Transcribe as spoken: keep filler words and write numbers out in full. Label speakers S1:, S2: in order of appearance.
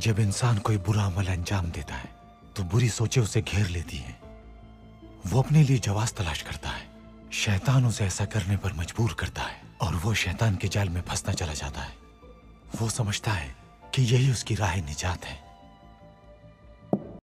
S1: जब इंसान कोई बुरा अमल अंजाम देता है तो बुरी सोचें उसे घेर लेती हैं। वो अपने लिए जवाब तलाश करता है, शैतान उसे ऐसा करने पर मजबूर करता है और वो शैतान के जाल में फंसना चला जाता है। वो समझता है कि यही उसकी राह निजात है।